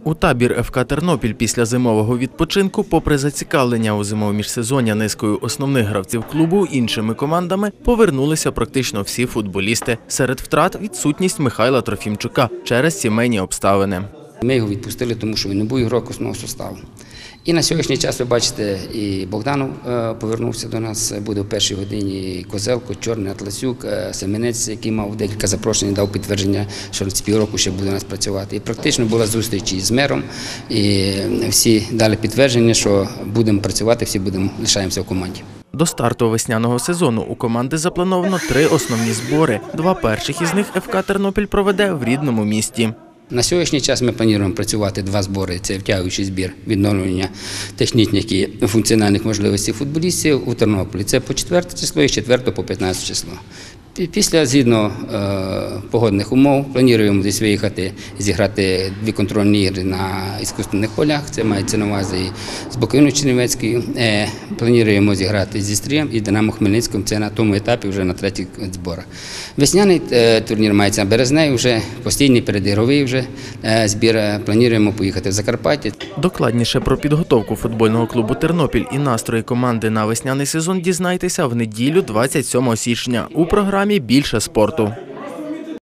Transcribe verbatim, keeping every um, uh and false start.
У табір еф ка «Тернопіль» після зимового відпочинку, попри зацікавлення у зимовому міжсезоння низкою основних гравців клубу іншими командами, повернулися практично всі футболісти. Серед втрат – відсутність Михайла Трофімчука через сімейні обставини. Ми його відпустили, тому що він не був ігроком основного составу. І на сьогоднішній час, ви бачите, і Богданов повернувся до нас, буде в першій годині, і Козелко, Чорний, Атласюк, Семенець, який мав декілька запрошень, дав підтвердження, що з півроку ще буде у нас працювати. І практично була зустріч із мером, і всі дали підтвердження, що будемо працювати, всі будемо, лишаємося в команді. До старту весняного сезону у команди заплановано три основні збори. Два перших із них еф ка «Тернопіль» проведе в рідному місті. На сьогоднішній час ми плануємо працювати два збори. Це втягуючий збір відновлення технічних і функціональних можливостей футболістів у Тернополі. Це по четверте число і з четвертого по п'ятнадцяте число. Після, згідно е, погодних умов, плануємо десь виїхати, зіграти дві контрольні ігри на іскусственних полях. Це мається на увазі з Буковиною Чернівецькою. Е, плануємо зіграти зі Стрієм і Динамо Хмельницьким. Це на тому етапі, вже на третіх зборах. Весняний е, турнір мається на Березневі, вже постійний передігровий вже е, збір. Плануємо поїхати в Закарпаття. Докладніше про підготовку футбольного клубу «Тернопіль» і настрої команди на весняний сезон дізнайтеся в неділю двадцять сьомого січня у програмі «Більше спорту».